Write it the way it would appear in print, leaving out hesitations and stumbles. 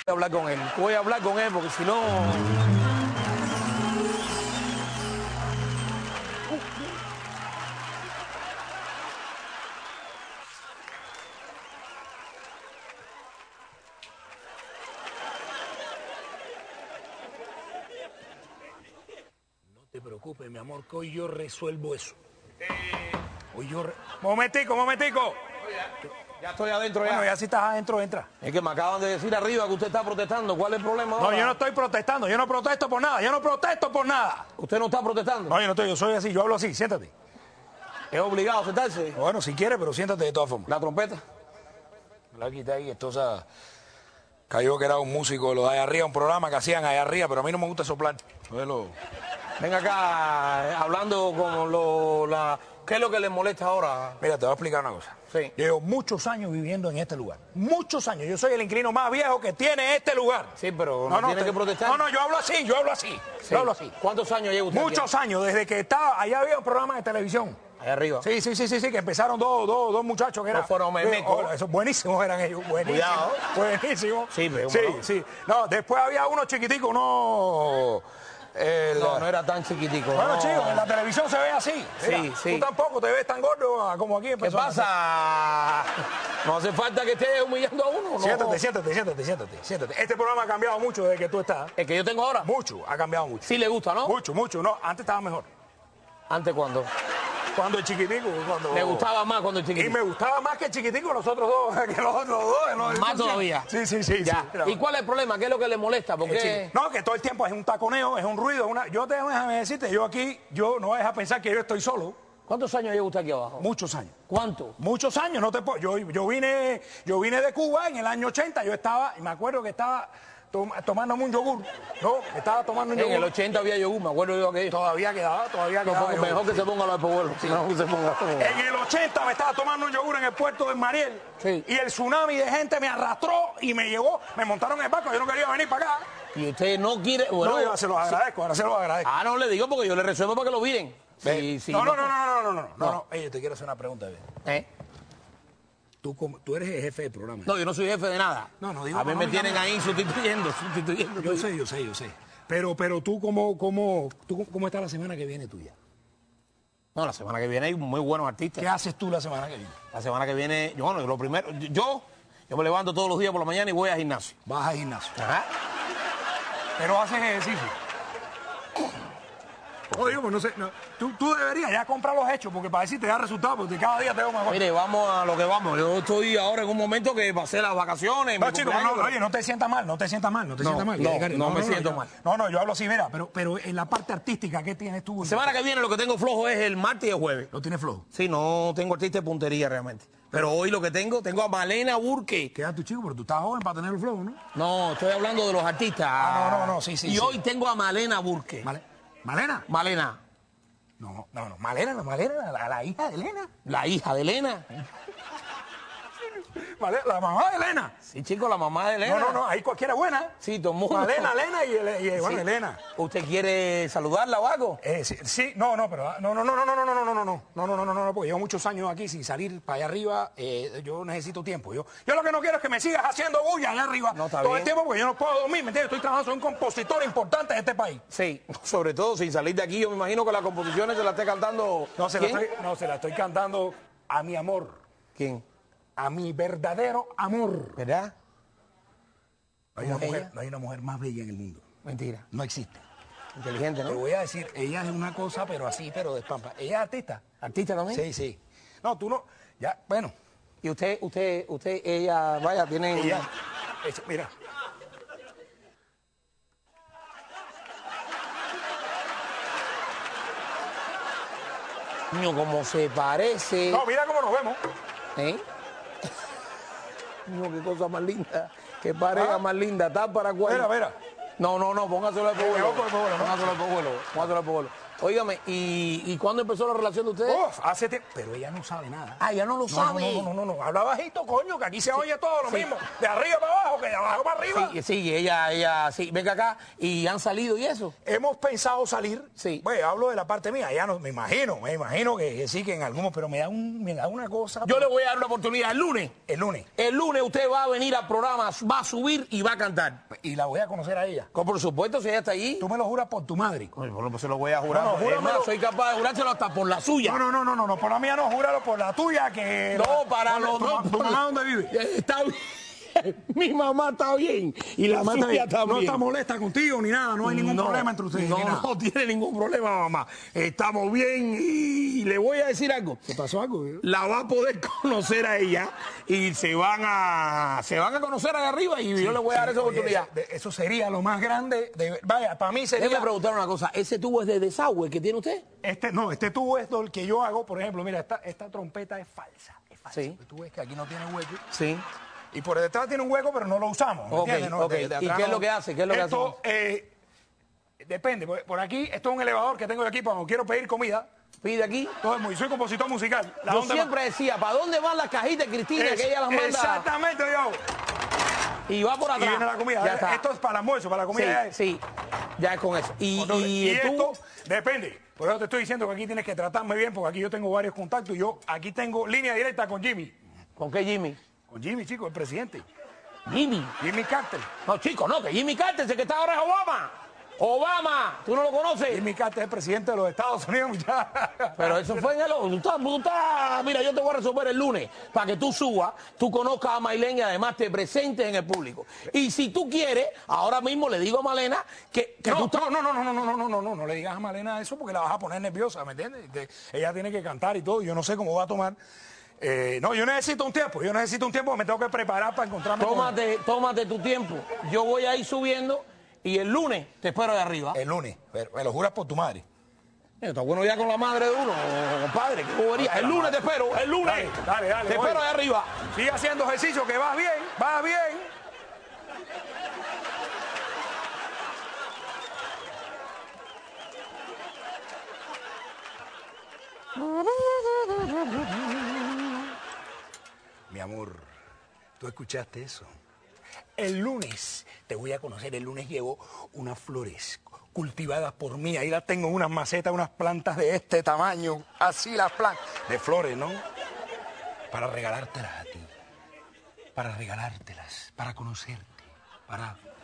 hablar con él. Voy a hablar con él porque si no... No te preocupes, mi amor, que hoy yo resuelvo eso. Hoy yo... Momentico. Ya estoy adentro ya. Bueno, ya si estás adentro, entra. Es que me acaban de decir arriba que usted está protestando. ¿Cuál es el problema ahora? No, yo no estoy protestando, yo no protesto por nada, ¿Usted no está protestando? No, yo soy así, yo hablo así, siéntate. ¿Es obligado a sentarse? Bueno, si quieres, pero siéntate de todas formas. ¿La trompeta? Me la quité ahí, esto cayó que era un músico de lo de allá arriba, un programa que hacían allá arriba, pero a mí no me gusta soplar. Venga acá, hablando con ¿qué es lo que le molesta ahora? Mira, te voy a explicar una cosa. Sí. Yo llevo muchos años viviendo en este lugar. Muchos años. Yo soy el inquilino más viejo que tiene este lugar. Sí, pero no tiene que protestar. No, yo hablo así. Sí. Yo hablo así. ¿Cuántos años lleva usted Muchos años, desde que estaba, allá había un programa de televisión. Allá arriba. Sí, que empezaron dos muchachos que eran... No fueron memecos. Esos buenísimos eran ellos, buenísimos. Cuidado. Buenísimos. Sí, pero Sí. No, después había unos chiquiticos, No era tan chiquitico. Bueno, no. chicos, en la televisión se ve así. Mira, Sí. Tú tampoco te ves tan gordo como aquí. ¿Qué pasa? No hace falta que estés humillando a uno, ¿no? Siéntate. Este programa ha cambiado mucho desde que tú estás. ¿El que yo tengo ahora? Mucho, ha cambiado mucho. Sí le gusta, ¿no? Mucho. No, antes estaba mejor. ¿Antes cuándo? Cuando el chiquitico. Me gustaba más cuando el Y chiquitico. me gustaba más que el chiquitico los otros dos, que los otros dos. Más todavía. Sí. Ya. ¿Y cuál es el problema? ¿Qué es lo que le molesta? ¿Por qué? No, que todo el tiempo es un taconeo, es un ruido. Déjame decirte, yo aquí, no vas a pensar que yo estoy solo. ¿Cuántos años lleva usted aquí abajo? Muchos años. ¿Cuánto? Muchos años, no te puedo. Yo vine de Cuba en el año 80, y me acuerdo que estaba tomándome un yogur. No, estaba tomando un yogur. En el 80 había yogur, me acuerdo yo que Todavía quedaba yogur. Mejor que se ponga los espejuelos. Sí. No, se ponga. En el 80 me estaba tomando un yogur en el puerto de Mariel. Sí. Y el tsunami de gente me arrastró y me llevó, me montaron en el barco, yo no quería venir para acá. Y usted no quiere... Bueno, No, yo se los agradezco, ahora se los agradezco. Ah, no le digo porque yo le resuelvo para que lo miren. Sí, No. Ey, yo te quiero hacer una pregunta. Tú eres el jefe del programa. No, yo no soy jefe de nada. No, digo, a mí me tienen ahí sustituyendo. Yo sé. Pero tú, ¿cómo está la semana que viene tuya? No, la semana que viene hay muy buenos artistas. ¿Qué haces tú la semana que viene? La semana que viene, lo primero, yo me levanto todos los días por la mañana y voy al gimnasio. Vas al gimnasio. Ajá. Pero haces ejercicio. Oye, pues no sé, tú deberías ya comprar los hechos, porque para decir te da resultados, porque cada día te veo mejor. Mire, vamos a lo que vamos. Yo estoy ahora en un momento que pasé las vacaciones. No, chicos, oye, no te sientas mal. No me siento mal. No, yo hablo así, mira, pero en la parte artística, ¿qué tienes tú? La semana que viene lo que tengo flojo es el martes y el jueves. ¿Lo tienes flojo? Sí, no tengo artista de puntería realmente. Pero hoy lo que tengo a Malena Burke. Queda tu chico, pero tú estás joven para tener el flojo, ¿no? No, estoy hablando de los artistas. No, sí. Y hoy tengo a Malena Burke. ¿Malena? Malena. No, Malena, la hija de Elena. ¿La hija de Elena? La mamá de Elena. Sí, chico, la mamá de Elena. No, ahí cualquiera es buena. Sí, todo el mundo. Malena, Elena y bueno, Sí. Elena. ¿Usted quiere saludarla o algo? Sí, no, porque llevo muchos años aquí sin salir para allá arriba, yo necesito tiempo. Yo lo que no quiero es que me sigas haciendo bulla allá arriba todo el tiempo, porque yo no puedo dormir, ¿me entiendes? Estoy trabajando, soy un compositor importante de este país. Sí, sobre todo sin salir de aquí, yo me imagino que las composiciones se las esté cantando. Se la estoy cantando a mi amor. ¿Quién? A mi verdadero amor. ¿Verdad? No hay una mujer más bella en el mundo. Mentira. No existe. Inteligente, ¿no? Te voy a decir, ella es una cosa, pero así, pero de espampa. Ella es artista. ¿Artista también? Sí. No, tú no. Ya, bueno. Y usted, ella, vaya, tiene... Ella, mira. Niño, como se parece... No, mira cómo nos vemos. Niño, qué cosa más linda. Qué pareja más linda. ¿Está para cuál? Mira. No, póngaselo al pueblo. Póngaselo al pueblo. Póngaselo al pueblo. Óigame, ¿y cuándo empezó la relación de ustedes? Uf, hace tiempo. Pero ella no sabe nada. Ah, ya no lo sabe. No. Habla bajito, coño, que aquí se oye todo lo mismo. De arriba para abajo, que de abajo para arriba. Sí, ella, sí. Venga acá, ¿y han salido y eso? Hemos pensado salir. Sí. Bueno, hablo de la parte mía. Ya no, me imagino que sí, que en algunos, pero me da una cosa. Yo le voy a dar una oportunidad el lunes. El lunes. El lunes usted va a venir al programa, va a subir y va a cantar. Y la voy a conocer a ella. Por supuesto, si ella está allí. Tú me lo juras por tu madre. Bueno, pues se lo voy a jurar. No, júramelo. Soy capaz de jurárselo hasta por la suya. No, por la mía no, júralo por la tuya, que... No, para los dos. ¿Tu mamá dónde vive? Está bien. Mi mamá está bien. Y la suya también. No está molesta contigo ni nada, no hay ningún problema entre ustedes. No tiene ningún problema, mamá. Estamos bien y le voy a decir algo. ¿Te pasó algo? La va a poder conocer a ella y se van a conocer allá arriba y yo le voy a dar esa oportunidad. Eso sería lo más grande. Vaya, para mí sería... Déjame preguntar una cosa. ¿Ese tubo es de desagüe que tiene usted? Este tubo es el que yo hago, por ejemplo, mira, esta trompeta es falsa. Sí. Tú ves que aquí no tiene hueco. Sí. Y por detrás tiene un hueco, pero no lo usamos. ¿Entiendes? No, ¿Y qué es lo que hace? Esto, depende. Por aquí, esto es un elevador que tengo aquí cuando quiero pedir comida. Pide aquí. Soy compositor musical. Yo siempre decía, ¿para dónde van las cajitas, Cristina, que ella las manda? Exactamente, yo. Y va por atrás. Y viene la comida. Ya está. Esto es para el almuerzo, para la comida. Sí, ya es con eso. Y esto, depende. Por eso te estoy diciendo que aquí tienes que tratarme bien, porque aquí yo tengo varios contactos. Y yo aquí tengo línea directa con Jimmy. ¿Con qué Jimmy? Con Jimmy, chico, el presidente. Jimmy Carter. No, chico, no, que Jimmy Carter, ese que está ahora es Obama. Obama, ¿tú no lo conoces? Jimmy Carter es el presidente de los Estados Unidos, muchachos. Pero eso fue en el... Mira, yo te voy a resolver el lunes para que tú subas, tú conozcas a Maylene y además te presentes en el público. Y si tú quieres, ahora mismo le digo a Malena que tú estás... No le digas a Malena eso porque la vas a poner nerviosa, ¿me entiendes? Ella tiene que cantar y todo, yo no sé cómo va a tomar. Yo necesito un tiempo, me tengo que preparar para encontrarme Tómate tu tiempo. Yo voy a ir subiendo y el lunes te espero de arriba. El lunes, me lo juras por tu madre. Está bueno ya con la madre de uno, compadre, qué bobería. El lunes te espero, el lunes. Dale, te espero de arriba. Sigue haciendo ejercicio, que vas bien, vas bien. Mi amor, ¿tú escuchaste eso? El lunes te voy a conocer. El lunes llevo unas flores cultivadas por mí. Ahí las tengo en unas macetas, unas plantas de este tamaño. Así las plantas. De flores, ¿no? Para regalártelas a ti. Para regalártelas. Para conocerte. Para